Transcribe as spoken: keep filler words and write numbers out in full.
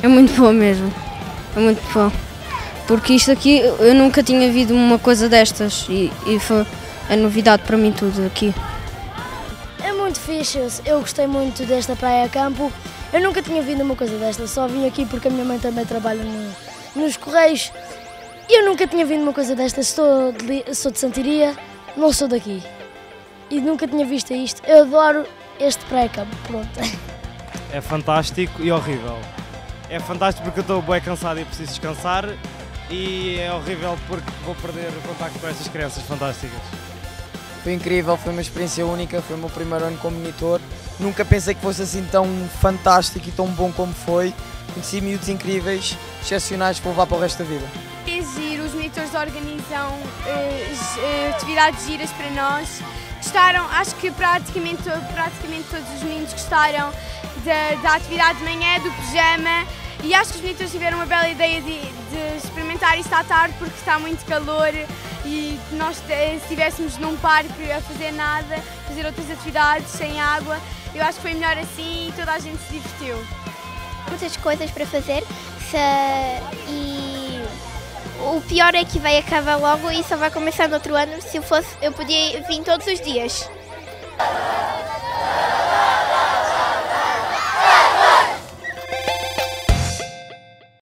É muito boa mesmo, é muito boa. Porque isto aqui, eu nunca tinha visto uma coisa destas e, e foi a novidade para mim tudo aqui. É muito fixe, eu gostei muito desta praia campo. Eu nunca tinha vindo uma coisa desta, só vim aqui porque a minha mãe também trabalha no, nos Correios. E eu nunca tinha vindo uma coisa desta, sou de, sou de Santiria, não sou daqui. E nunca tinha visto isto, eu adoro este praia campo, pronto. É fantástico e horrível. É fantástico porque eu estou bem cansado e preciso descansar, e é horrível porque vou perder o contacto com estas crianças fantásticas. Foi incrível, foi uma experiência única, foi o meu primeiro ano como monitor. Nunca pensei que fosse assim tão fantástico e tão bom como foi. Conheci miúdos incríveis, excepcionais, que vou levar para o resto da vida. É giro, os monitores organizam uh, atividades giras para nós. Gostaram, acho que praticamente, praticamente todos os meninos gostaram da, da atividade de manhã, do pijama, e acho que os monitores tiveram uma bela ideia de, de experimentar isto à tarde porque está muito calor e nós se estivéssemos num parque a fazer nada, fazer outras atividades sem água, eu acho que foi melhor assim e toda a gente se divertiu. Muitas coisas para fazer se, e o pior é que vai acabar logo e só vai começar no outro ano. Se eu fosse, eu podia vir todos os dias.